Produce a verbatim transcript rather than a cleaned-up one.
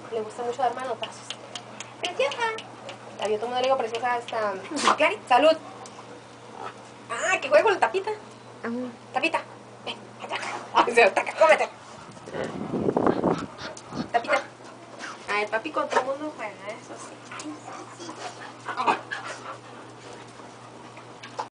le gusta mucho dar manotazos. ¡Preciosa! A yo todo el mundo le digo preciosa hasta... Clary, salud. Ah, que juegue con la tapita. Uh-huh. Tapita, ven, ataca. Ay, se ataca, cómete. Tapita. A ver, papi con todo el mundo juega, eso sí. Ay, sí, sí.